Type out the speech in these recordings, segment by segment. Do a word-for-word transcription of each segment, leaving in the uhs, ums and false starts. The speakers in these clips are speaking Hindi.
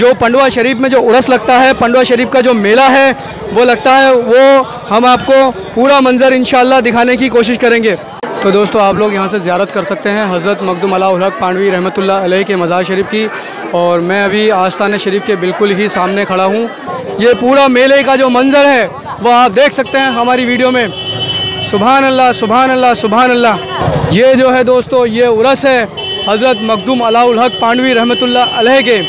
जो पंडवा शरीफ में जो उर्स लगता है, पंडवा शरीफ का जो मेला है वो लगता है, वो हम आपको पूरा मंज़र इंशाअल्लाह दिखाने की कोशिश करेंगे। तो दोस्तों आप लोग यहाँ से ज़ियारत कर सकते हैं हज़रत मखदूम अलाउल हक पांडवी रहमतुल्लाह अलैह के मज़ार शरीफ की। और मैं अभी आस्तान शरीफ के बिल्कुल ही सामने खड़ा हूँ। ये पूरा मेले का जो मंज़र है वो आप देख सकते हैं हमारी वीडियो में। सुभान अल्लाह, सुभान अल्लाह, सुभान अल्लाह। ये जो है दोस्तों ये उर्स है हज़रत मखदूम अलाउल हक पांडवी रहमतुल्लाह अलैह के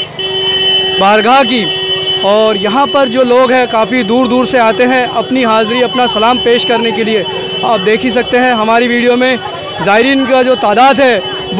बारगाह की। और यहाँ पर जो लोग हैं काफ़ी दूर दूर से आते हैं अपनी हाज़िरी, अपना सलाम पेश करने के लिए। आप देख ही सकते हैं हमारी वीडियो में ज़ायरीन का जो तादाद है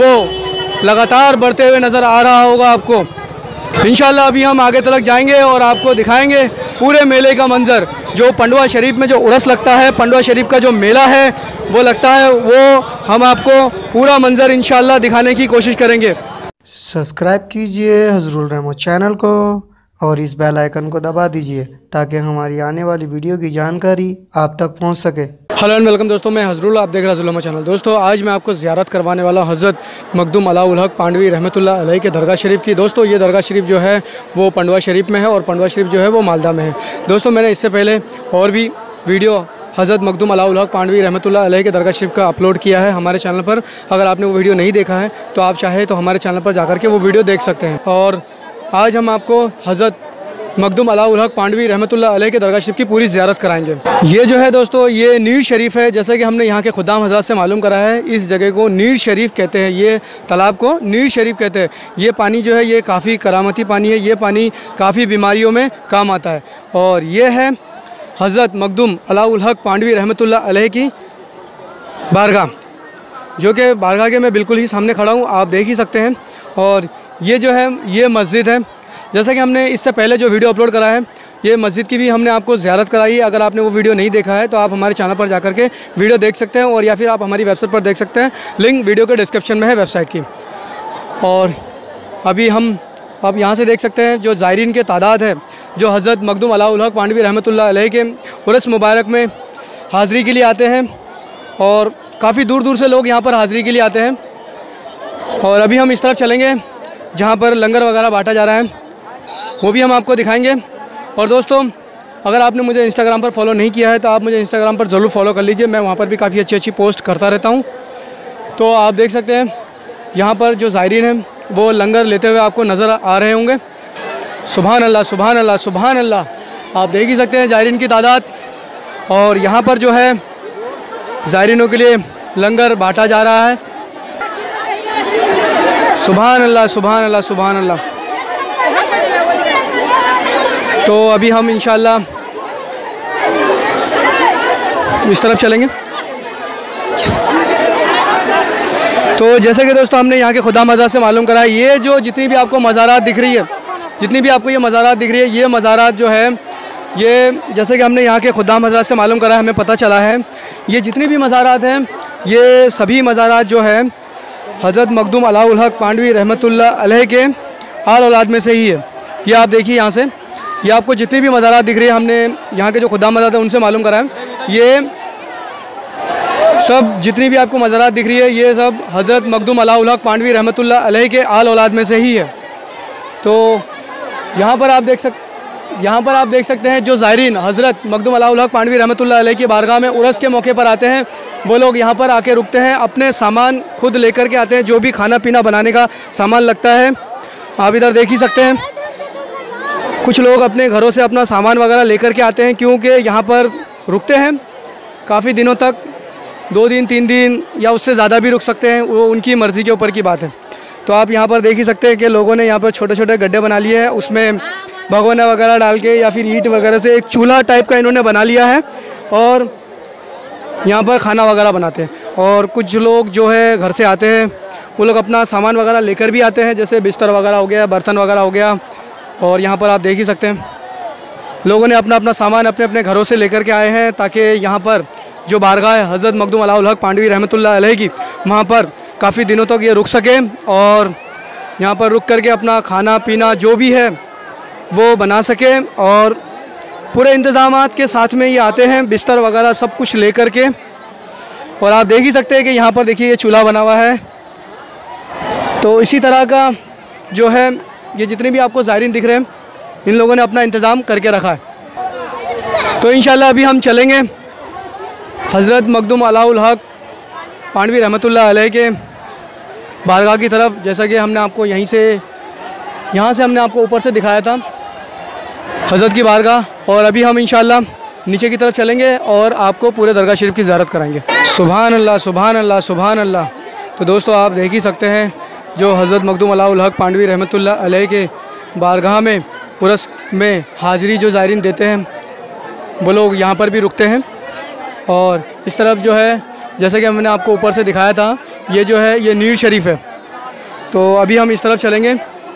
वो लगातार बढ़ते हुए नज़र आ रहा होगा आपको। इंशाअल्लाह अभी हम आगे तक जाएंगे और आपको दिखाएंगे पूरे मेले का मंज़र। जो पंडवा शरीफ में जो उर्स लगता है, पंडवा शरीफ का जो मेला है वो लगता है, वो हम आपको पूरा मंज़र इंशाअल्लाह दिखाने की कोशिश करेंगे। सब्सक्राइब कीजिए हज़रुल रहमत चैनल को और इस बेल आइकन को दबा दीजिए ताकि हमारी आने वाली वीडियो की जानकारी आप तक पहुंच सके। हेलो एंड वेलकम दोस्तों, मैं हज़रुल, आप देख रहे हैं हज़रुल रहमत चैनल। दोस्तों आज मैं आपको ज़ियारत करवाने वाला हज़रत मखदूम अलाउल हक पांडवी रहमतुल्लाह अलैह के दरगाह शरीफ की। दोस्तों ये दरगाह शरीफ जो है वो पंडवा शरीफ में है और पंडवा शरीफ जो है वो मालदा में है। दोस्तों मैंने इससे पहले और भी वीडियो हज़रत मखदूम अलाउल हक पांडवी रहमतुल्लाह अलैह के दरगाह शरीफ का अपलोड किया है हमारे चैनल पर। अगर आपने वो वीडियो नहीं देखा है तो आप चाहे तो हमारे चैनल पर जाकर के वो वीडियो देख सकते हैं। और आज हम आपको हज़रत मखदूम अलाउल हक पांडवी रहमतुल्लाह अलैह के दरगाह शरीफ की पूरी ज़ियारत कराएंगे। ये जो है दोस्तों ये नीर शरीफ है। जैसे कि हमने यहाँ के खुदाम हज़रात से मालूम करा है, इस जगह को नीर शरीफ कहते हैं। ये तालाब को नीर शरीफ कहते हैं। ये पानी जो है ये काफ़ी करामती पानी है। ये पानी काफ़ी बीमारियों में काम आता है। और ये है हज़रत मखदूम अलाउल हक पांडवी रहमतुल्लाह अलैह की बारगाह, जो कि बारगाह के मैं बिल्कुल ही सामने खड़ा हूँ, आप देख ही सकते हैं। और ये जो है ये मस्जिद है। जैसा कि हमने इससे पहले जो वीडियो अपलोड करा है, ये मस्जिद की भी हमने आपको ज़ियारत कराई है। अगर आपने वो वीडियो नहीं देखा है तो आप हमारे चैनल पर जाकर के वीडियो देख सकते हैं और या फिर आप हमारी वेबसाइट पर देख सकते हैं। लिंक वीडियो के डिस्क्रिप्शन में है वेबसाइट की। और अभी हम अब यहाँ से देख सकते हैं जो ज़ायरीन के तादाद है, जो हज़रत मखदूम अलाउल हक पांडवी रहमतुल्लाह अलैह के उर्स मुबारक में हाज़िरी के लिए आते हैं। और काफ़ी दूर दूर से लोग यहाँ पर हाज़िरी के लिए आते हैं। और अभी हम इस तरफ चलेंगे जहाँ पर लंगर वगैरह बांटा जा रहा है, वो भी हम आपको दिखाएंगे। और दोस्तों अगर आपने मुझे इंस्टाग्राम पर फॉलो नहीं किया है तो आप मुझे इंस्टाग्राम पर ज़रूर फॉलो कर लीजिए। मैं वहाँ पर भी काफ़ी अच्छी अच्छी पोस्ट करता रहता हूँ। तो आप देख सकते हैं यहाँ पर जो ज़ायरीन हैं वो लंगर लेते हुए आपको नज़र आ रहे होंगे। सुभान अल्लाह, सुभान अल्लाह, सुभान अल्लाह। आप देख ही सकते हैं ज़ायरीन की तादाद। और यहाँ पर जो है ज़ायरीनों के लिए लंगर बांटा जा रहा है। सुभान अल्लाह, सुभान अल्लाह, सुभान अल्लाह। तो अभी हम इंशाअल्लाह इस तरफ चलेंगे। तो जैसे कि दोस्तों हमने यहाँ के खुदा मज़ार से मालूम करा है, ये जो जितनी भी आपको मज़ारात दिख रही है, जितनी भी आपको ये मज़ारात दिख रही है, ये मज़ारात जो है ये जैसे कि हमने यहाँ के खुदा मज़ार से मालूम करा है, हमें पता चला है ये जितनी भी मज़ारात हैं ये सभी मज़ारात जो है हज़रत मखदूम अलाउल हक पांडवी रहमतुल्लाह अलैह के आल औलाद में से ही है। ये आप देखिए यहाँ से, ये आपको जितनी भी मज़ारात दिख रही है, हमने यहाँ के जो खुदा मज़ार है उनसे मालूम करा है, ये सब जितनी भी आपको मज़ारात दिख रही है ये सब हज़रत मखदूम अलाउल हक पांडवी रहमतुल्लाह अलैह के आल औलाद में से ही है। तो यहाँ पर आप देख सक यहाँ पर आप देख सकते हैं जो ज़ायरीन हज़रत मखदूम अलाउल हक पांडवी रहमतुल्लाह अलैह की बारगाह में उर्स के मौके पर आते हैं, वो लोग यहाँ पर आके रुकते हैं, अपने सामान खुद लेकर के आते हैं, जो भी खाना पीना बनाने का सामान लगता है। आप इधर देख ही सकते हैं कुछ लोग अपने घरों से अपना सामान वगैरह लेकर के आते हैं, क्योंकि यहाँ पर रुकते हैं काफ़ी दिनों तक, दो दिन तीन दिन या उससे ज़्यादा भी रुक सकते हैं, वो उनकी मर्ज़ी के ऊपर की बात है। तो आप यहाँ पर देख ही सकते हैं कि लोगों ने यहाँ पर छोटे छोटे गड्ढे बना लिए हैं, उसमें भगोना वगैरह डाल के या फिर ईंट वगैरह से एक चूल्हा टाइप का इन्होंने बना लिया है और यहाँ पर खाना वगैरह बनाते हैं। और कुछ लोग जो है घर से आते हैं, वो लोग अपना सामान वगैरह लेकर भी आते हैं, जैसे बिस्तर वगैरह हो गया, बर्तन वगैरह हो गया। और यहाँ पर आप देख ही सकते हैं लोगों ने अपना अपना सामान अपने अपने घरों से लेकर के आए हैं, ताकि यहाँ पर जो बारगाह है हज़रत मखदूम अलाउल हक पांडवी रहमतुल्लाह अलैह की, वहाँ पर काफ़ी दिनों तक ये रुक सके और यहाँ पर रुक करके अपना खाना पीना जो भी है वो बना सके। और पूरे इंतज़ामात के साथ में ये आते हैं, बिस्तर वगैरह सब कुछ ले कर के। और आप देख ही सकते हैं कि यहाँ पर देखिए ये चूल्हा बना हुआ है। तो इसी तरह का जो है ये जितने भी आपको ज़ायरीन दिख रहे हैं, इन लोगों ने अपना इंतज़ाम करके रखा है। तो इंशाल्लाह अभी हम चलेंगे हज़रत मखदूम अलाउल हक पांडवी रहमतुल्लाह अलैह के बारगाह की तरफ। जैसा कि हमने आपको यहीं से यहाँ से हमने आपको ऊपर से दिखाया था हज़रत की बारगाह, और अभी हम इंशाल्लाह नीचे की तरफ चलेंगे और आपको पूरे दरगाह शरीफ की ज़ियारत कराएंगे। सुभान अल्लाह, सुभान अल्लाह, सुभान अल्लाह। तो दोस्तों आप देख ही सकते हैं जो हज़रत मखदूम अलाउल हक पांडवी रहमतुल्लाह अलैह के बारगाह में उर्स में हाज़िरी जो ज़ायरीन देते हैं वो लोग यहाँ पर भी रुकते हैं। और इस तरफ जो है जैसे कि हमने आपको ऊपर से दिखाया था, ये जो है ये नीर शरीफ है। तो अभी हम इस तरफ चलेंगे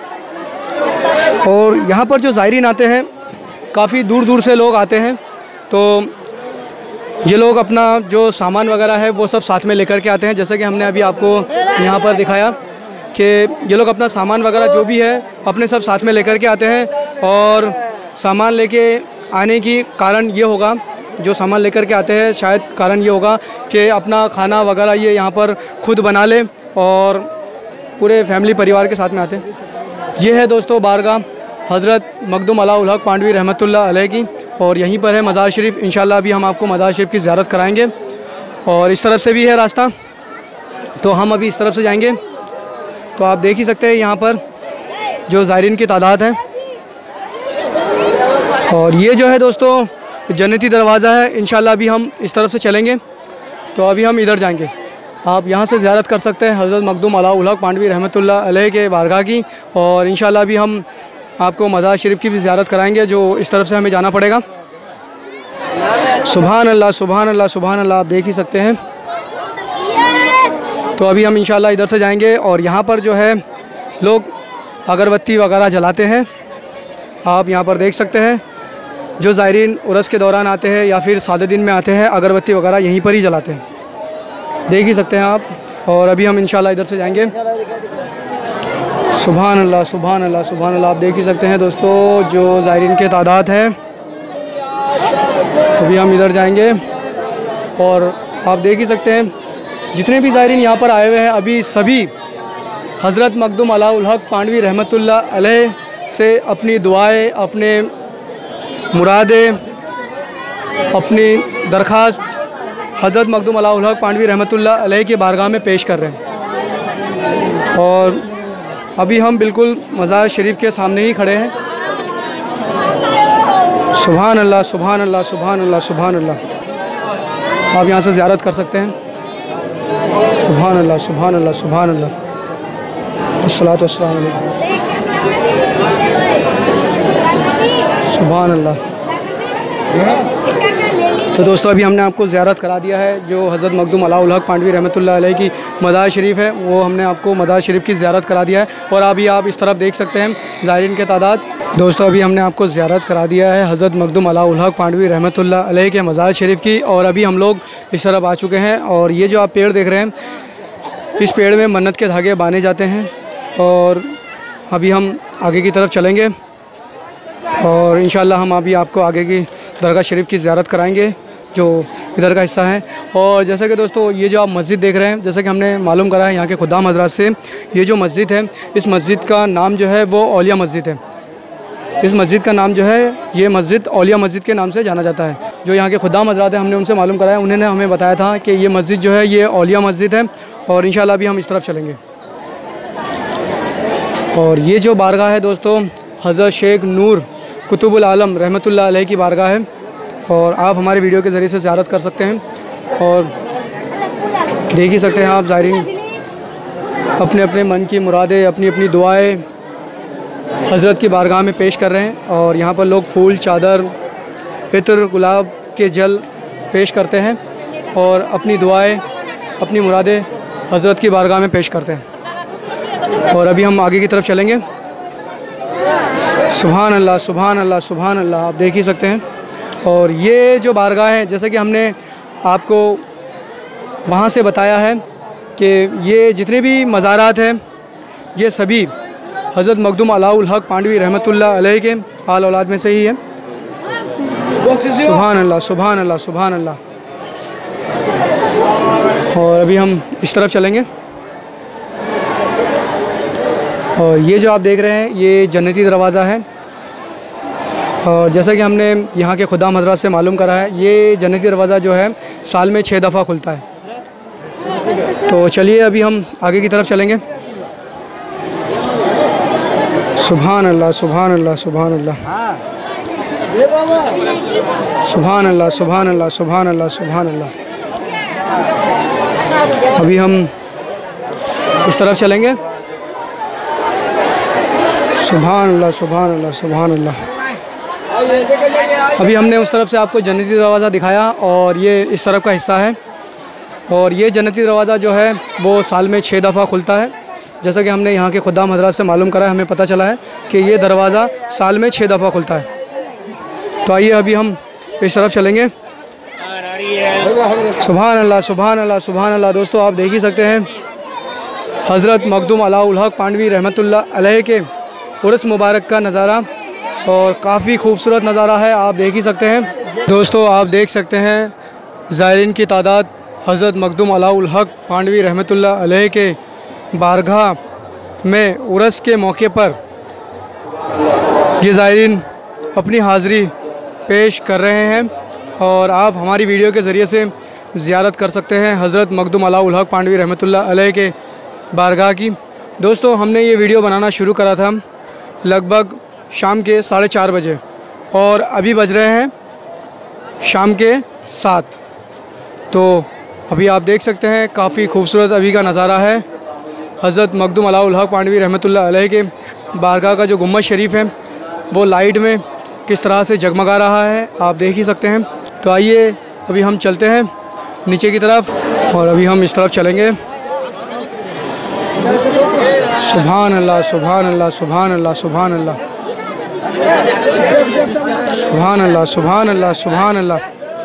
और यहाँ पर जो ज़ायरीन आते हैं काफ़ी दूर दूर से लोग आते हैं। तो ये लोग अपना जो सामान वगैरह है वो सब साथ में लेकर के आते हैं। जैसे कि हमने अभी आपको यहाँ पर दिखाया कि ये लोग अपना सामान वगैरह जो भी है अपने सब साथ में लेकर के आते हैं। और सामान लेके आने की कारण ये होगा, जो सामान लेकर के आते हैं शायद कारण ये होगा कि अपना खाना वगैरह ये यहाँ पर खुद बना ले और पूरे फैमिली परिवार के साथ में आते हैं। ये है दोस्तों बारगाह हज़रत मखदूम अलाउल हक पांडवी रहमतुल्लाह अलैह की, और यहीं पर है मज़ार शरीफ। इंशाल्लाह अभी हम आपको मज़ार शरीफ की ज़ियारत कराएंगे। और इस तरफ से भी है रास्ता, तो हम अभी इस तरफ से जाएंगे। तो आप देख ही सकते हैं यहाँ पर जो ज़ायरीन की तादाद है। और ये जो है दोस्तों जन्नती दरवाज़ा है। इंशाल्लाह अभी हम इस तरफ से चलेंगे, तो अभी हम इधर जाएंगे। आप यहाँ से ज़ियारत कर सकते हैं हज़रत मखदूम अलाउल हक पांडवी रहमतुल्लाह अलैह के बारगाह की। और इंशाल्लाह अभी हम आपको मज़ार शरीफ की भी ज़ियारत कराएंगे जो इस तरफ से हमें जाना पड़ेगा। सुभान अल्लाह, सुभान अल्लाह, सुभान अल्लाह। आप देख ही सकते हैं। तो अभी हम इंशाल्लाह इधर से जाएंगे और यहाँ पर जो है लोग अगरबत्ती वगैरह जलाते हैं। आप यहाँ पर देख सकते हैं जो ज़ायरीन उर्स के दौरान आते हैं या फिर सादे दिन में आते हैं, अगरबत्ती वगैरह यहीं पर ही जलाते हैं, देख ही सकते हैं आप। और अभी हम इंशाल्लाह इधर से जाएंगे। सुभान अल्लाह, सुभान अल्लाह, सुभान अल्लाह। आप देख ही सकते हैं दोस्तों जो ज़ायरीन के तादाद है। अभी हम इधर जाएंगे और आप देख ही सकते हैं जितने भी ज़ायरीन यहाँ पर आए हुए हैं अभी सभी हज़रत मखदूम अलाउल हक पांडवी रहमतुल्लाह अलैह से अपनी दुआएं, अपने मुरादें, अपनी दरख्वास्त हज़रत मखदूम अलाउल हक पांडवी रहमतुल्लाह अलैह के बारगाह में पेश कर रहे हैं। और अभी हम बिल्कुल मज़ार शरीफ के सामने ही खड़े हैं। सुभान अल्लाह, सुभान अल्लाह, सुभान अल्लाह, सुभान अल्लाह। आप यहाँ से ज़ियारत कर सकते हैं। सुभान अल्लाह, सुभान अल्लाह, सुभान अल्लाह। अस्सलातु वस्सलामु अलैकुम। सुभान अल्लाह। तो दोस्तों अभी हमने आपको ज़ियारत करा दिया है जो हज़रत मखदूम अलाउल हक पांडवी रहमतुल्लाह अलैह की मज़ार शरीफ है, वो हमने आपको मज़ार शरीफ की ज़ियारत करा दिया है। और अभी आप इस तरफ देख सकते हैं ज़ायरीन के तादाद। दोस्तों अभी हमने आपको ज़ियारत करा दिया है हज़रत मखदूम अलाउल हक पांडवी रहमतुल्लाह अलैह के मज़ार शरीफ की। और अभी हम लोग इस तरफ आ चुके हैं और ये जो आप पेड़ देख रहे हैं, इस पेड़ में मन्नत के धागे बांधे जाते हैं। और अभी हम आगे की तरफ चलेंगे और इंशाल्लाह हम अभी आपको आगे की दरगाह शरीफ की ज़ियारत कराएंगे जो इधर का हिस्सा है। और जैसा कि दोस्तों ये जो आप मस्जिद देख रहे हैं, जैसा कि हमने मालूम करा है यहाँ के खुदाम हज़रात से, ये जो मस्जिद है इस मस्जिद का नाम जो है वो औलिया मस्जिद है। इस मस्जिद का नाम जो है ये मस्जिद औलिया मस्जिद के नाम से जाना जाता है। जो यहाँ के खुदाम हज़रात हैं हमने उनसे मालूम कराया, उन्होंने हमें बताया था कि ये मस्जिद जो है ये औलिया मस्जिद है। और इंशाल्लाह अभी हम इस तरफ चलेंगे। और ये जो बारगाह है दोस्तों हज़रत शेख नूर कुतुबुल आलम रहमतुल्लाह अलैह की बारगाह है। और आप हमारे वीडियो के ज़रिए से ज़ियारत कर सकते हैं और देख ही सकते हैं आप ज़ायरीन अपने अपने मन की मुरादें, अपनी अपनी दुआएं हज़रत की बारगाह में पेश कर रहे हैं। और यहाँ पर लोग फूल, चादर, इत्र, गुलाब के जल पेश करते हैं और अपनी दुआएं, अपनी मुरादें हज़रत की बारगाह में पेश करते हैं। और अभी हम आगे की तरफ चलेंगे। सुभान अल्लाह, सुभान अल्लाह, सुभान अल्लाह। आप देख ही सकते हैं। और ये जो बारगाह है जैसे कि हमने आपको वहाँ से बताया है कि ये जितने भी मज़ारात हैं ये सभी हज़रत मखदूम अलाउल हक पांडवी रहमतुल्लाह अलैह के आल औलाद में से ही है। सुभान अल्लाह, सुभान अल्लाह, सुभान अल्लाह। और अभी हम इस तरफ चलेंगे। और ये जो आप देख रहे हैं ये जन्नती दरवाज़ा है। और जैसा कि हमने यहाँ के खुदाम हज़रात से मालूम करा है, ये जन्नती दरवाज़ा जो है साल में छः दफ़ा खुलता है। तो चलिए अभी हम आगे की तरफ चलेंगे। सुभान अल्लाह, सुभान अल्लाह, सुभान अल्लाह, सुभान अल्लाह, सुभान अल्लाह, सुभान अल्लाह, सुभान अल्लाह। अभी हम इस तरफ चलेंगे। सुभान अल्लाह, सुभान अल्लाह, सुभान अल्लाह। अभी हमने उस तरफ से आपको जन्नती दरवाज़ा दिखाया और ये इस तरफ का हिस्सा है। और ये जन्नती दरवाज़ा जो है वो साल में छः दफ़ा खुलता है। जैसा कि हमने यहाँ के खुदाम हज़रात से मालूम करा है, हमें पता चला है कि ये दरवाज़ा साल में छः दफ़ा खुलता है। तो आइए अभी हम इस तरफ चलेंगे। सुभान अल्लाह, सुभान अल्लाह, सुभान अल्लाह। दोस्तों आप देख ही सकते हैं हज़रत मखदूम अलाउल हक़ पांडवी रहमतुल्लाह अलैह के उर्स मुबारक का नज़ारा, और काफ़ी खूबसूरत नज़ारा है, आप देख ही सकते हैं। दोस्तों आप देख सकते हैं ज़ायरीन की तादाद हज़रत मखदूम अलाउल हक़ पांडवी रहमतुल्लाह अलैह के बारगाह में उर्स के मौके पर ये ज़ायरीन अपनी हाज़िरी पेश कर रहे हैं। और आप हमारी वीडियो के ज़रिए से ज़ियारत कर सकते हैं हज़रत मखदूम अलाउल हक़ पांडवी रहमतुल्लाह अलैह के बारगाह की। दोस्तों हमने ये वीडियो बनाना शुरू करा था लगभग शाम के साढ़े चार बजे और अभी बज रहे हैं शाम के सात। तो अभी आप देख सकते हैं काफ़ी खूबसूरत अभी का नज़ारा है। हज़रत मखदूम अलाउल हक़ पांडवी रहमतुल्लाह अलैह के बारगाह का जो गुम्बद शरीफ है वो लाइट में किस तरह से जगमगा रहा है, आप देख ही सकते हैं। तो आइए अभी हम चलते हैं नीचे की तरफ और अभी हम इस तरफ चलेंगे। सुभान अल्लाह, सुभान अल्लाह, सुभान अल्लाह, सुभान अल्लाह, सुभान अल्लाह, सुभान अल्लाह, सुभान अल्लाह।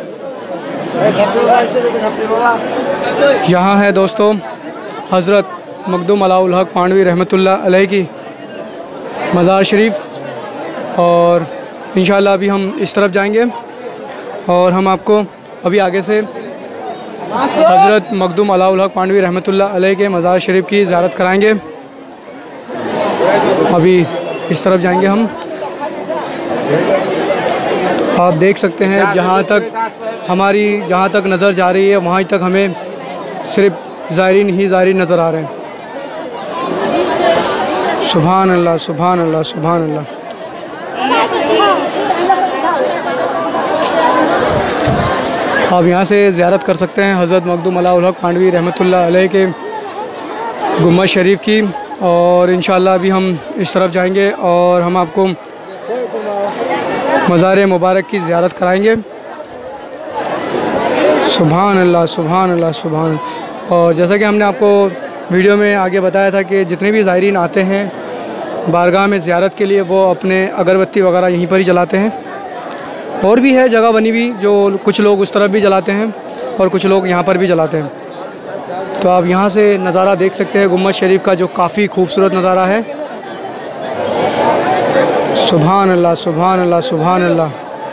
यहाँ है दोस्तों हज़रत मखदूम अलाउल हक़ पांडवी रहमतुल्लाह अलैह की मज़ार शरीफ, और इंशाअल्लाह अभी हम इस तरफ जाएंगे और हम आपको अभी आगे से हज़रत मखदूम अलाउल हक़ पांडवी रहमतुल्लाह अलैह के मज़ार शरीफ की ज़ियारत कराएंगे। अभी इस तरफ जाएंगे हम। आप देख सकते हैं जहाँ तक हमारी जहाँ तक नज़र जा रही है वहाँ तक हमें सिर्फ ज़ायरीन ही ज़ायरीन नज़र आ रहे हैं। सुभान अल्लाह, सुभान अल्लाह, सुभान अल्लाह। आप यहाँ से ज़ियारत कर सकते हैं हज़रत मखदूम अलाउल हक़ पांडवी रहमतुल्लाह अलैह के गुम्बद शरीफ की। और इंशाअल्लाह अभी हम इस तरफ जाएंगे और हम आपको मज़ार मुबारक की ज़ियारत कराएंगे। सुभान अल्लाह, सुभान अल्लाह, सुभान। और जैसा कि हमने आपको वीडियो में आगे बताया था कि जितने भी ज़ायरीन आते हैं बारगाह में ज़ियारत के लिए वो अपने अगरबत्ती वगैरह यहीं पर ही जलाते हैं। और भी है जगह बनी हुई जो कुछ लोग उस तरफ भी जलाते हैं और कुछ लोग यहाँ पर भी जलाते हैं। तो आप यहाँ से नज़ारा देख सकते हैं गुम्बद शरीफ का जो काफ़ी खूबसूरत नज़ारा है। सुभान अल्लाह, सुभान अल्लाह, सुभान अल्लाह।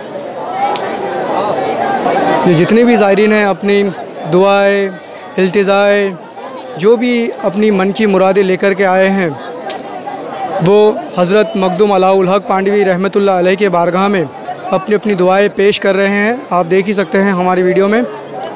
जो जितने भी ज़ायरीन हैं अपनी दुआएं, इल्तिज़ाएं, जो भी अपनी मन की मुरादें लेकर के आए हैं वो हज़रत मखदूम अलाउल हक़ पांडवी रहमतुल्लाह अलैह के बारगाह में अपनी अपनी दुआएं पेश कर रहे हैं। आप देख ही सकते हैं हमारी वीडियो में।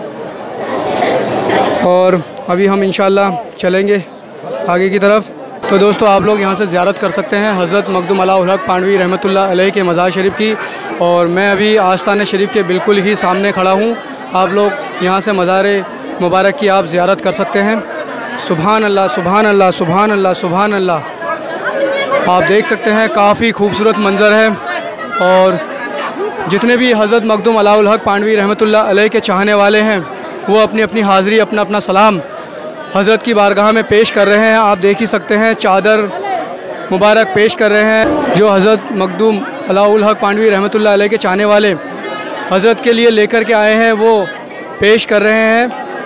और अभी हम इंशाअल्लाह चलेंगे आगे की तरफ। तो दोस्तों आप लोग यहाँ से ज़ियारत कर सकते हैं हज़रत मखदूम अलाउल हक़ पांडवी रहमतुल्लाह अलैह के मज़ार शरीफ की। और मैं अभी आस्तान शरीफ के बिल्कुल ही सामने खड़ा हूँ। आप लोग यहाँ से मज़ार मुबारक की आप ज़ियारत कर सकते हैं। सुभान अल्लाह, सुभान अल्लाह, सुभान अल्लाह, सुभान अल्लाह। आप देख सकते हैं काफ़ी खूबसूरत मंज़र है। और जितने भी हज़रत मखदूम अलाउल हक़ पांडवी रहमतुल्लाह अलैह के चाहने वाले हैं वो अपनी अपनी हाज़िरी, अपना अपना सलाम हज़रत की बारगाह में पेश कर रहे हैं। आप देख ही सकते हैं चादर मुबारक पेश कर रहे हैं जो हज़रत मखदूम अलाउल हक़ पांडवी रहमतुल्लाह अलैह के चाहने वाले हज़रत के लिए लेकर के आए हैं वो पेश कर रहे हैं।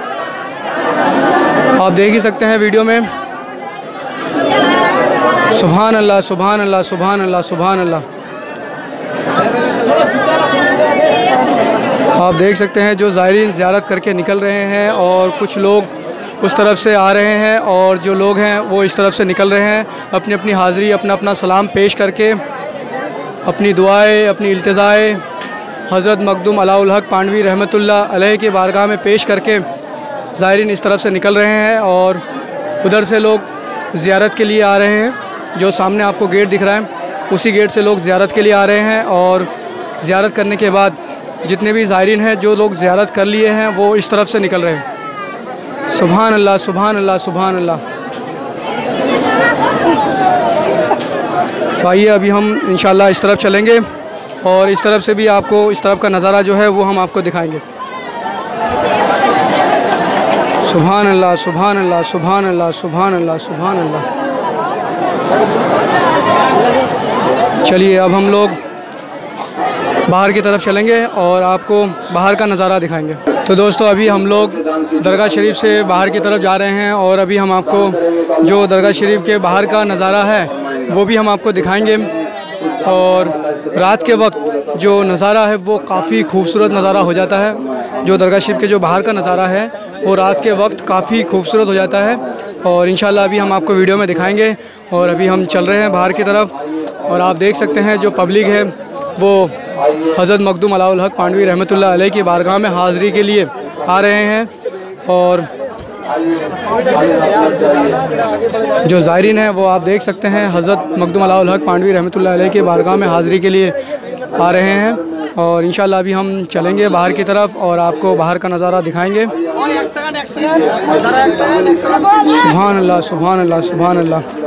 आप देख ही सकते हैं वीडियो में। सुभान अल्लाह, सुभान अल्लाह, सुभान अल्लाह, सुभान अल्लाह। आप देख सकते हैं जो ज़ायरीन ज़ियारत करके निकल रहे हैं और कुछ लोग उस तरफ से आ रहे हैं और जो लोग हैं वो इस तरफ से निकल रहे हैं, अपनी अपनी हाज़िरी, अपना अपना सलाम पेश करके, अपनी दुआएं, अपनी इल्तिज़ाएं हज़रत मखदूम अलाउल हक़ पांडवी रहमतुल्लाह अलैह की बारगाह में पेश करके ज़ायरीन इस तरफ से निकल रहे हैं और उधर से लोग ज़ियारत के लिए आ रहे हैं। जो सामने आपको गेट दिख रहा है उसी गेट से लोग ज़ियारत के लिए आ रहे हैं और ज़ियारत करने के बाद जितने भी ज़ायरीन हैं, जो लोग ज़ियारत कर लिए हैं, वो इस तरफ से निकल रहे हैं। सुभान अल्लाह, सुभान अल्लाह, सुभान अल्लाह। तो आइए अभी हम इंशाअल्लाह इस तरफ चलेंगे और इस तरफ से भी आपको इस तरफ का नज़ारा जो है वो हम आपको दिखाएंगे। सुभान अल्लाह, सुभान अल्लाह, सुभान अल्लाह, सुभान अल्लाह, सुभान अल्लाह। चलिए अब हम लोग बाहर की तरफ चलेंगे और आपको बाहर का नज़ारा दिखाएंगे। तो दोस्तों अभी हम लोग दरगाह शरीफ से बाहर की तरफ जा रहे हैं और अभी हम आपको जो दरगाह शरीफ के बाहर का नज़ारा है वो भी हम आपको दिखाएंगे। और रात के वक्त जो नज़ारा है वो काफ़ी खूबसूरत नज़ारा हो जाता है। जो दरगाह शरीफ के जो बाहर का नज़ारा है वो रात के वक्त काफ़ी खूबसूरत हो जाता है और इंशाल्लाह अभी हम आपको वीडियो में दिखाएंगे। और अभी हम चल रहे हैं बाहर की तरफ और आप देख सकते हैं जो पब्लिक है वो हज़रत मखदूम अलाउल हक़ पांडवी रहमतुल्लाह अलैह की बारगाह में हाज़िरी के लिए आ रहे हैं। और जो ज़ायरीन हैं वो आप देख सकते हैं हज़रत मखदूम अलाउल हक़ पांडवी रहमतुल्लाह अलैह की बारगाह में हाज़िरी के लिए आ रहे हैं। और इंशाल्लाह अभी हम चलेंगे बाहर की तरफ और आपको बाहर का नज़ारा दिखाएंगे। सुभान अल्लाह, सुभान अल्लाह, सुभान अल्लाह।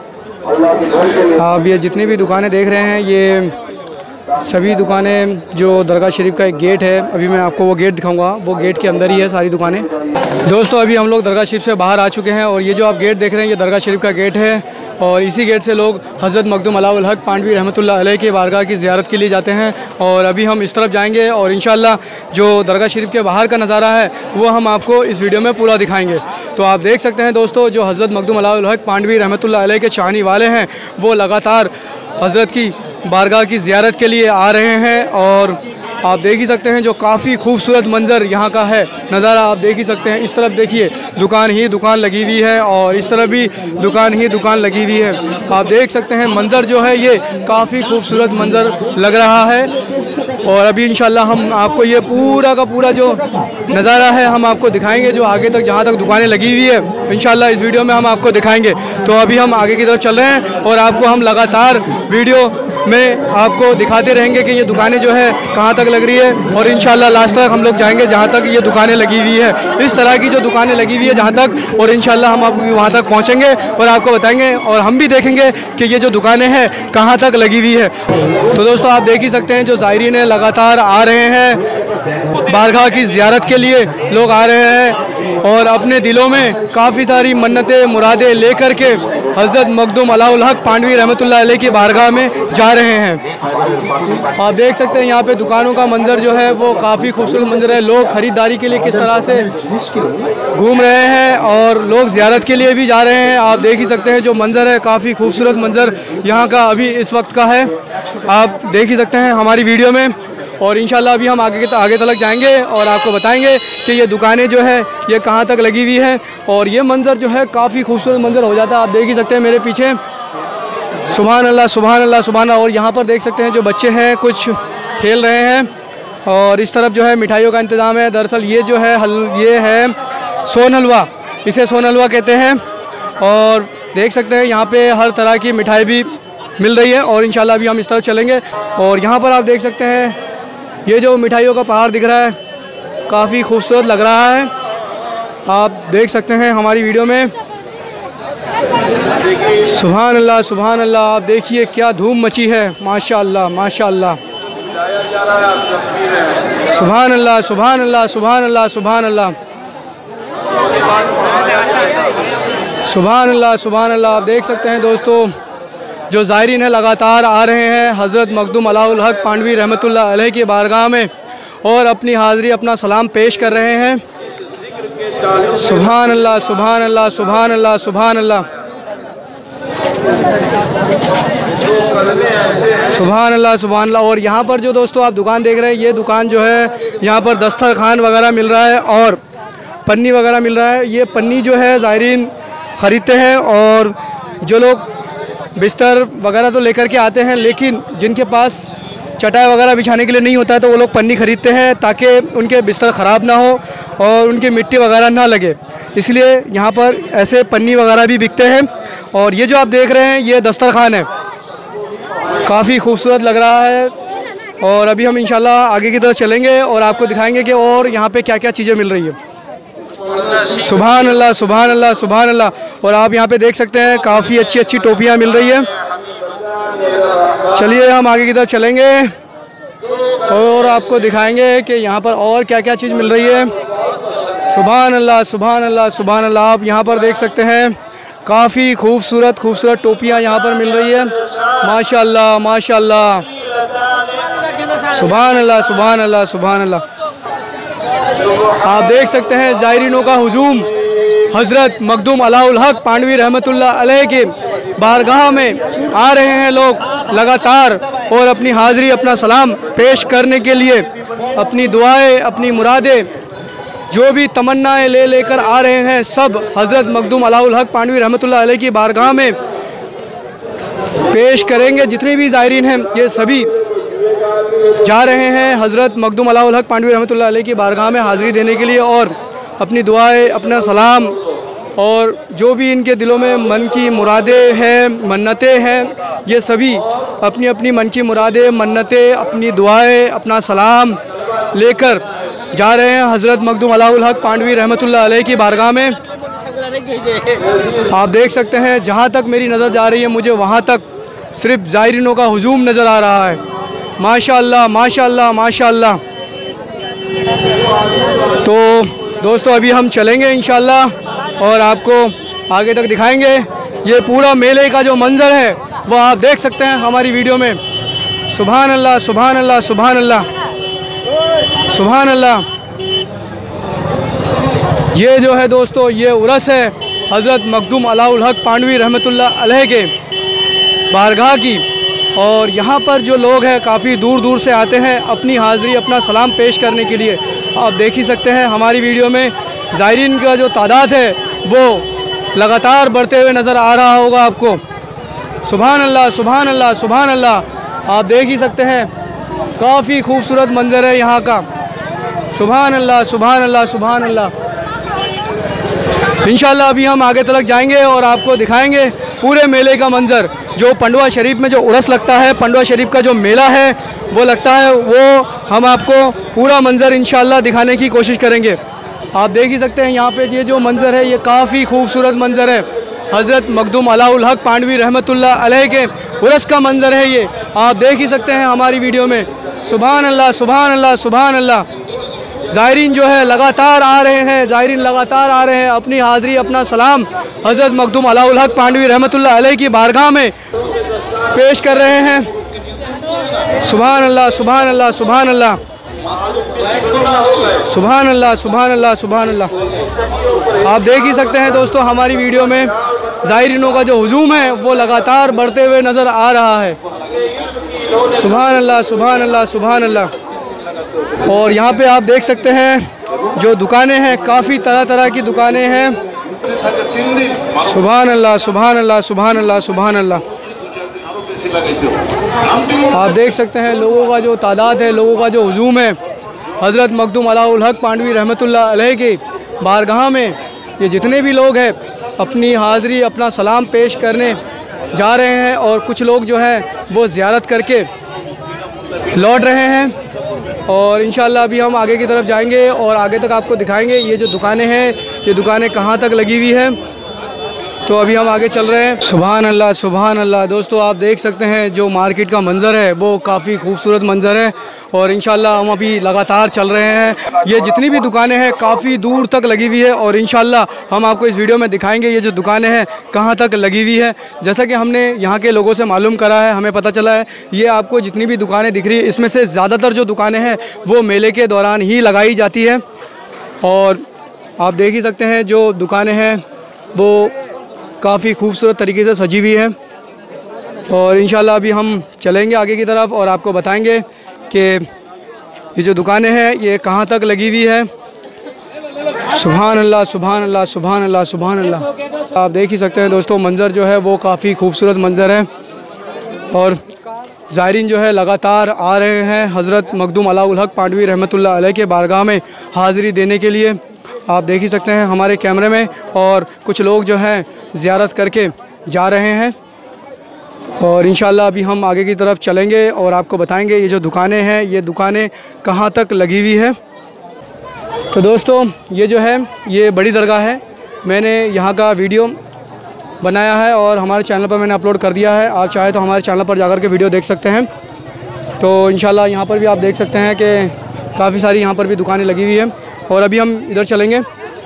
आप ये जितनी भी दुकानें देख रहे हैं ये सभी दुकानें जो दरगाह शरीफ का एक गेट है, अभी मैं आपको वो गेट दिखाऊंगा, वो गेट के अंदर ही है सारी दुकानें। दोस्तों अभी हम लोग दरगाह शरीफ से बाहर आ चुके हैं और ये जो आप गेट देख रहे हैं ये दरगाह शरीफ का गेट है और इसी गेट से लोग हज़रत मखदूम अलाउल हक़ पांडवी रहमतुल्लाह अलैह की बारगाह की ज़ियारत के लिए जाते हैं। और अभी हम इस तरफ जाएंगे और इंशाअल्लाह जो दरगाह शरीफ के बाहर का नज़ारा है वो हम आपको इस वीडियो में पूरा दिखाएंगे। तो आप देख सकते हैं दोस्तों जो हज़रत मखदूम अलाउल हक़ पांडवी रहमतुल्लाह अलैह के चाहने वाले हैं वो लगातार हज़रत की बारगाह की ज़ियारत के लिए आ रहे हैं। और आप देख ही सकते हैं जो काफ़ी खूबसूरत मंज़र यहाँ का है, नज़ारा आप देख ही सकते हैं। इस तरफ देखिए दुकान ही दुकान लगी हुई है और इस तरफ भी दुकान ही दुकान लगी हुई है। आप देख सकते हैं मंज़र जो है ये काफ़ी खूबसूरत मंज़र लग रहा है। और अभी इंशाल्लाह हम आपको ये पूरा का पूरा जो नज़ारा है हम आपको दिखाएंगे, जो आगे तक जहाँ तक दुकानें लगी हुई है इंशाल्लाह इस वीडियो में हम आपको दिखाएंगे। तो अभी हम आगे की तरफ चल रहे हैं और आपको हम लगातार वीडियो में आपको दिखाते रहेंगे कि ये दुकानें जो है कहाँ तक लग रही है और इंशाल्लाह लास्ट तक हम लोग जाएंगे जहाँ तक ये दुकानें लगी हुई है। इस तरह की जो दुकानें लगी हुई है जहाँ तक, और इंशाल्लाह हम आपको वहाँ तक पहुँचेंगे और आपको बताएंगे और हम भी देखेंगे कि ये जो दुकानें हैं कहाँ तक लगी हुई है। तो दोस्तों आप देख ही सकते हैं जो ज़ायरीन है लगातार आ रहे हैं बारगाह की ज़ियारत के लिए, लोग आ रहे हैं और अपने दिलों में काफ़ी सारी मन्नतें मुरादें लेकर के हज़रत मखदूम अलाउल हक़ पांडवी रहमतुल्लाह अलैह की बारगाह में जा रहे हैं। आप देख सकते हैं यहाँ पे दुकानों का मंजर जो है वो काफ़ी खूबसूरत मंजर है। लोग ख़रीदारी के लिए किस तरह से घूम रहे हैं और लोग ज़ियारत के लिए भी जा रहे हैं। आप देख ही सकते हैं जो मंजर है काफ़ी खूबसूरत मंजर यहाँ का अभी इस वक्त का है, आप देख ही सकते हैं हमारी वीडियो में। और इंशाल्लाह अभी हम आगे आगे तक जाएंगे और आपको बताएंगे कि ये दुकानें जो है ये कहाँ तक लगी हुई है। और ये मंज़र जो है काफ़ी खूबसूरत मंज़र हो जाता है, आप देख ही सकते हैं मेरे पीछे। सुभान अल्लाह, सुभान अल्लाह, सुभान अल्लाह। और यहाँ पर देख सकते हैं जो बच्चे हैं कुछ खेल रहे हैं और इस तरफ जो है मिठाइयों का इंतज़ाम है। दरअसल ये जो है हल ये है सोन हलवा, इसे सोन हलवा कहते हैं। और देख सकते हैं यहाँ पे हर तरह की मिठाई भी मिल रही है और इंशाल्लाह अभी हम इस तरफ चलेंगे। और यहाँ पर आप देख सकते हैं ये जो मिठाइयों का पहाड़ दिख रहा है काफ़ी खूबसूरत लग रहा है, आप देख सकते हैं हमारी वीडियो में। सुभान अल्लाह, सुभान अल्लाह। आप देखिए क्या धूम मची है, माशाअल्लाह, माशाअल्लाह। सुभान अल्लाह, सुभान अल्लाह, सुभान अल्लाह, सुभान अल्लाह, सुभान अल्लाह, सुभान अल्लाह। आप देख सकते हैं दोस्तों जो ज़ायरीन है लगातार आ रहे हैं हज़रत मखदूम अलाउल हक़ पांडवी रहमतुल्लाह अलैह की बारगाह में और अपनी हाज़िरी अपना सलाम पेश कर रहे हैं। सुभान अल्लाह, सुभान अल्लाह, सुभान अल्लाह, सुभान अल्लाह, सुभान अल्लाह, सुभान अल्लाह। और यहाँ पर जो दोस्तों आप दुकान देख रहे हैं ये दुकान जो है यहाँ पर दस्तरखान वगैरह मिल रहा है और पन्नी वगैरह मिल रहा है। ये पन्नी जो है ज़ायरीन ख़रीदते हैं और जो लोग बिस्तर वगैरह तो लेकर के आते हैं, लेकिन जिनके पास चटाई वगैरह बिछाने के लिए नहीं होता है तो वो लोग पन्नी ख़रीदते हैं ताकि उनके बिस्तर ख़राब ना हो और उनकी मिट्टी वगैरह ना लगे, इसलिए यहाँ पर ऐसे पन्नी वगैरह भी बिकते हैं। और ये जो आप देख रहे हैं ये दस्तरखान है, काफ़ी खूबसूरत लग रहा है। और अभी हम इंशाल्लाह आगे की तरफ चलेंगे और आपको दिखाएंगे कि और यहाँ पे क्या क्या चीज़ें मिल रही है। सुभान अल्लाह, सुभान अल्लाह, सुभान अल्लाह। और आप यहाँ पे देख सकते हैं काफ़ी अच्छी अच्छी टोपियाँ मिल रही है। चलिए हम आगे की तरफ चलेंगे और आपको दिखाएंगे कि यहाँ पर और क्या क्या चीज़ मिल रही है। सुभान अल्लाह, सुभान अल्लाह, सुभान अल्लाह। आप यहाँ पर देख सकते हैं काफ़ी खूबसूरत खूबसूरत टोपियाँ यहाँ पर मिल रही है। माशाअल्लाह, माशाअल्लाह, सुभान अल्लाह, सुभान अल्लाह, सुभान अल्लाह। आप देख सकते हैं ज़ायरीनों का हुजूम हज़रत मखदूम अलाउल हक पांडवी रहमतुल्लाह अलैह के बारगाह में आ रहे हैं लोग लगातार और अपनी हाज़िरी अपना सलाम पेश करने के लिए अपनी दुआएं अपनी मुरादें जो भी तमन्नाएं ले लेकर आ रहे हैं सब हज़रत मखदूम अलाउल हक पांडवी रहमतुल्लाह अलैह की बारगाह में पेश करेंगे। जितने भी ज़ायरीन हैं ये सभी जा रहे हैं हज़रत मखदूम अलाउल हक पांडवी रहमतुल्लाह अलैह की बारगाह में हाज़िरी देने के लिए और अपनी दुआएं अपना सलाम और जो भी इनके दिलों में मन की मुरादें हैं मन्नतें हैं ये सभी अपनी अपनी मन की मुरादें मन्नतें अपनी दुआएं अपना सलाम लेकर जा रहे हैं हज़रत मखदूम अलाउल हक पांडवी रहमतुल्लाह अलैह की बारगाह में। आप देख सकते हैं जहाँ तक मेरी नज़र जा रही है मुझे वहाँ तक सिर्फ ज़ायरीनों का हुजूम नज़र आ रहा है। माशाअल्लाह, माशाअल्लाह, माशाअल्लाह। तो दोस्तों अभी हम चलेंगे इंशाअल्लाह और आपको आगे तक दिखाएंगे। ये पूरा मेले का जो मंज़र है वो आप देख सकते हैं हमारी वीडियो में। सुभान अल्लाह, सुभान अल्लाह, सुभान अल्लाह, सुभान अल्लाह। ये जो है दोस्तों ये उरस है हज़रत मखदूम अलाउल हक पांडवी रहमतुल्लाह अलैह के बारगाह की। और यहाँ पर जो लोग हैं काफ़ी दूर दूर से आते हैं अपनी हाज़िरी अपना सलाम पेश करने के लिए। आप देख ही सकते हैं हमारी वीडियो में ज़ायरीन का जो तादाद है वो लगातार बढ़ते हुए नज़र आ रहा होगा आपको। सुभान अल्लाह, सुभान अल्लाह, सुभान अल्लाह। आप देख ही सकते हैं काफ़ी खूबसूरत मंज़र है यहाँ का। सुभान अल्लाह, सुभान अल्लाह, सुभान अल्लाह। इंशाअल्लाह अभी हम आगे तक जाएंगे और आपको दिखाएंगे पूरे मेले का मंज़र। जो पंडवा शरीफ में जो उरस लगता है, पंडवा शरीफ का जो मेला है वो लगता है, वो हम आपको पूरा मंज़र इंशाअल्लाह दिखाने की कोशिश करेंगे। आप देख ही सकते हैं यहाँ पे ये जो मंज़र है ये काफ़ी खूबसूरत मंज़र है। हज़रत मखदूम अलाउल हक पांडवी रहमतुल्लाह अलैह के उरस का मंज़र है ये। आप देख ही सकते हैं हमारी वीडियो में। सुभान अल्लाह, सुभान अल्लाह, सुभान अल्लाह। ज़ायरीन जो है लगातार आ रहे हैं, ज़ायरीन लगातार आ रहे हैं अपनी हाज़िरी अपना सलाम हज़रत मखदूम अलाउल हक पांडवी रहमतुल्लाह अलैह की बारगाह में पेश कर रहे हैं। सुभान अल्लाह, सुभान अल्लाह, सुभान अल्लाह, सुभान अल्लाह, सुभान अल्लाह, सुभान अल्लाह। आप देख ही सकते हैं दोस्तों हमारी वीडियो में ज़ायरीनों का जो हुजूम है वो लगातार बढ़ते हुए नज़र आ रहा है। सुभान अल्लाह, सुभान अल्लाह, सुभान अल्लाह। और यहाँ पे आप देख सकते हैं जो दुकानें हैं काफ़ी तरह तरह की दुकानें हैं। सुभान अल्लाह, सुभान अल्लाह, सुभान अल्लाह, सुभान अल्लाह। आप देख सकते हैं लोगों का जो तादाद है, लोगों का जो हुजूम है हज़रत मखदूम अलाउल हक पांडवी रहमतुल्लाह अलैह के बारगाह में। ये जितने भी लोग हैं अपनी हाज़िरी अपना सलाम पेश करने जा रहे हैं और कुछ लोग जो हैं वो ज़ियारत करके लौट रहे हैं। और इंशाअल्लाह अभी हम आगे की तरफ जाएंगे और आगे तक आपको दिखाएंगे ये जो दुकानें हैं ये दुकानें कहाँ तक लगी हुई है। तो अभी हम आगे चल रहे हैं। सुभान अल्लाह, सुभान अल्लाह। दोस्तों आप देख सकते हैं जो मार्केट का मंज़र है वो काफ़ी खूबसूरत मंज़र है और इंशाअल्लाह हम अभी लगातार चल रहे हैं। ये जितनी भी दुकानें हैं काफ़ी दूर तक लगी हुई है और इंशाअल्लाह हम आपको इस वीडियो में दिखाएंगे ये जो दुकानें हैं कहाँ तक लगी हुई है। जैसा कि हमने यहाँ के लोगों से मालूम करा है, हमें पता चला है ये आपको जितनी भी दुकानें दिख रही है इसमें से ज़्यादातर जो दुकानें हैं वो मेले के दौरान ही लगाई जाती है। और आप देख ही सकते हैं जो दुकानें हैं वो काफ़ी खूबसूरत तरीके से सजी हुई है। और इंशाअल्लाह अभी हम चलेंगे आगे की तरफ और आपको बताएंगे कि ये जो दुकानें हैं ये कहाँ तक लगी हुई है। सुभान अल्लाह सुभान अल्लाह सुभान अल्लाह सुभान अल्लाह। आप देख ही सकते हैं दोस्तों, मंज़र जो है वो काफ़ी खूबसूरत मंज़र है और ज़ायरीन जो है लगातार आ रहे हैं हज़रत मखदूम अलाउल हक़ पांडवी रहमतुल्लाह अलैह के बारगाह में हाज़िरी देने के लिए। आप देख ही सकते हैं हमारे कैमरे में, और कुछ लोग जो हैं ज़ियारत करके जा रहे हैं और इंशाअल्लाह अभी हम आगे की तरफ चलेंगे और आपको बताएंगे ये जो दुकानें हैं ये दुकानें कहाँ तक लगी हुई है। तो दोस्तों ये जो है ये बड़ी दरगाह है, मैंने यहाँ का वीडियो बनाया है और हमारे चैनल पर मैंने अपलोड कर दिया है। आप चाहे तो हमारे चैनल पर जाकर के वीडियो देख सकते हैं। तो इंशाल्लाह यहाँ पर भी आप देख सकते हैं कि काफ़ी सारी यहाँ पर भी दुकानें लगी हुई हैं और अभी हम इधर चलेंगे।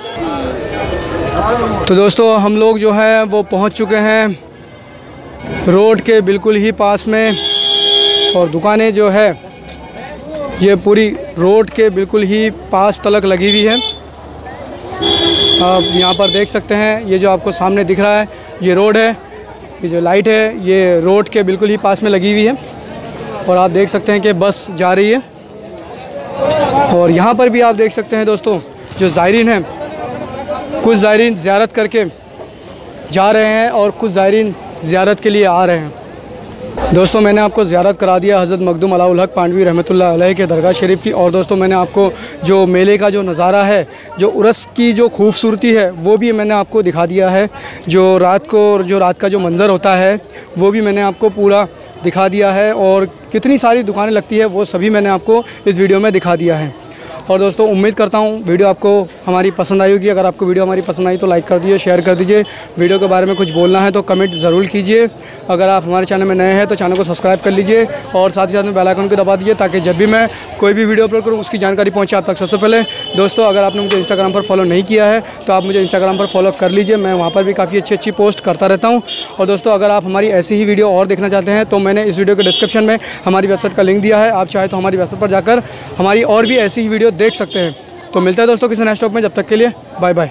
तो दोस्तों हम लोग जो है वो पहुँच चुके हैं रोड के बिल्कुल ही पास में, और दुकानें जो है ये पूरी रोड के बिल्कुल ही पास तलक लगी हुई है। आप यहाँ पर देख सकते हैं ये जो आपको सामने दिख रहा है ये रोड है, ये जो लाइट है ये रोड के बिल्कुल ही पास में लगी हुई है और आप देख सकते हैं कि बस जा रही है। और यहाँ पर भी आप देख सकते हैं दोस्तों जो ज़ायरीन हैं, कुछ ज़ायरीन ज़ियारत करके जा रहे हैं और कुछ ज़ायरीन ज़ियारत के लिए आ रहे हैं। दोस्तों मैंने आपको ज़ियारत करा दिया हज़रत मखदूम अलाउल हक़ पांडवी रहमतुल्लाह अलैह के दरगाह शरीफ की। और दोस्तों मैंने आपको जो मेले का जो नज़ारा है, जो उर्स की जो खूबसूरती है वो भी मैंने आपको दिखा दिया है। जो रात को जो रात का जो मंज़र होता है वो भी मैंने आपको पूरा दिखा दिया है और कितनी सारी दुकानें लगती है वो सभी मैंने आपको इस वीडियो में दिखा दिया है। और दोस्तों उम्मीद करता हूँ वीडियो आपको हमारी पसंद आई होगी। अगर आपको वीडियो हमारी पसंद आई तो लाइक कर दीजिए, शेयर कर दीजिए। वीडियो के बारे में कुछ बोलना है तो कमेंट ज़रूर कीजिए। अगर आप हमारे चैनल में नए हैं तो चैनल को सब्सक्राइब कर लीजिए और साथ ही साथ में बेल आइकन को दबा दीजिए ताकि जब भी मैं कोई भी वीडियो अपलोड करूँ उसकी जानकारी पहुँचे आप तक सबसे पहले। दोस्तों अगर आपने मुझे इंस्टाग्राम पर फॉलो नहीं किया है तो आप मुझे इंस्टाग्राम पर फॉलो कर लीजिए, मैं वहाँ पर भी काफ़ी अच्छी अच्छी पोस्ट करता रहता हूँ। और दोस्तों अगर आप हमारी ऐसी ही वीडियो और देखना चाहते हैं तो मैंने इस वीडियो के डिस्क्रिप्शन में हमारी वेबसाइट का लिंक दिया है, आप चाहे तो हमारी वेबसाइट पर जाकर हमारी और भी ऐसी ही वीडियो देख सकते हैं। तो मिलता है दोस्तों किसी नेक्स्ट टॉपिक में, जब तक के लिए बाय बाय।